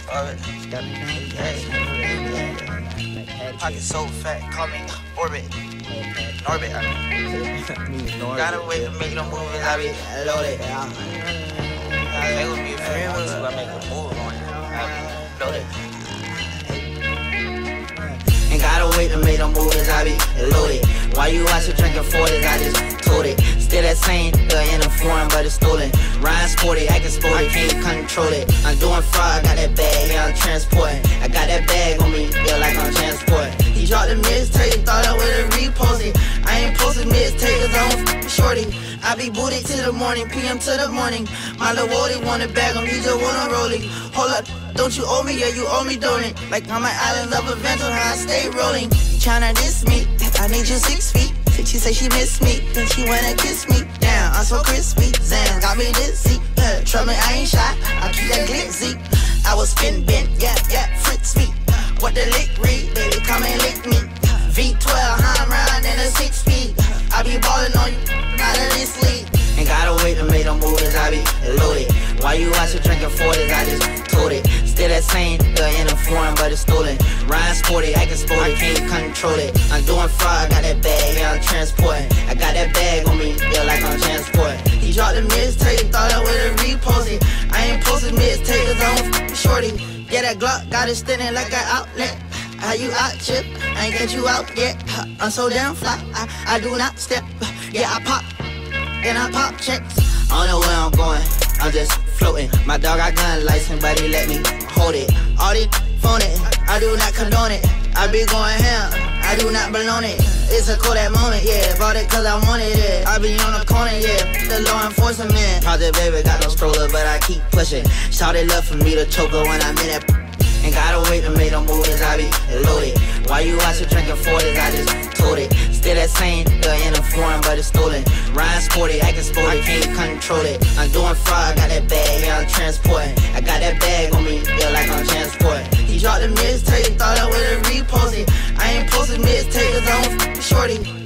Orbit. Pocket so fat, call me Orbit. Orbit, I mean. Gotta wait to make them movies, I be loaded. They would be a friend until I make a move on it. I be loaded. Ain't gotta wait to make them movies, I be loaded. Why you out here drinking 40s, I just told it. Still that same, in a foreign, but it's stolen. Ryan sporty, acting sporty, can't control it. I'm doing fraud, got that bag, yeah, I'm transporting. I got that bag on me, yeah, like I'm transporting. He dropped the mixtape, thought I would've reposted. I ain't posted mixtape, cause I don't shorty. I be booted till the morning, PM to the morning. My little Wody wanna bag him, he just wanna roll it. Hold up, don't you owe me, yeah, you owe me, don't it? Like I'm an island of adventure, how I stay rolling. You tryna diss me, I need you 6 feet. She say she miss me, then she wanna kiss me. Damn, I'm so crispy, Zan got me dizzy. Trouble me, I ain't shy, I keep that glitzy. I was spin bent, yeah, Fritz me. What the lick read, baby, come and lick me. V12, I'm round in a 6-speed. I be ballin' on you, not in this league. Ain't gotta wait to make them movies, I be loaded. Why you out here drinking 40s, I just told it. Still that same, in a foreign, but it's stolen. Ryan sporty, acting sporty, can't control it. I'm doing fraud, got that bag, yeah, I'm transporting. I got that bag on me, yeah, like I'm transporting. He dropped the mixtape, thought I would've reposted. I ain't posted mixtape, cause I don't shorty. Yeah, that Glock got it standing like an outlet. How you out, Chip? I ain't get you out yet. I'm so damn fly, I do not step. Yeah, I pop, and I pop checks. I don't know where I'm going, I'm just floating. My dog got gun license, but he let me hold it. All these phone it, I do not condone it. I be going ham, I do not belong it. It's a Kodak moment, yeah. Bought it cause I wanted it. I be on the corner, yeah. The law enforcement. Project baby got no stroller, but I keep pushing. Shawty love for me to choke her when I'm in that. Ain't gotta wait to make them movies, I be loaded. Why you out here drinking 40s, I just told it. Still that same, in a foreign, but it's stolen. Ryan sporty, acting sporty, can't control it. I'm doing fraud, got that bag, yeah, I'm transporting. I got that bag on me, yeah, like I'm transporting. He dropped the mixtape, thought I would've reposted. I ain't posted mixtape, cause I don't shorty.